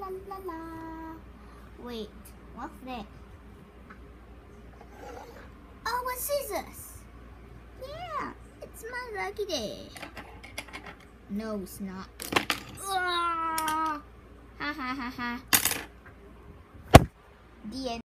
la la la. Wait, what's that? Oh, a scissors. Yeah, it's my lucky day. No, it's not. Ha ha ha ha. The end.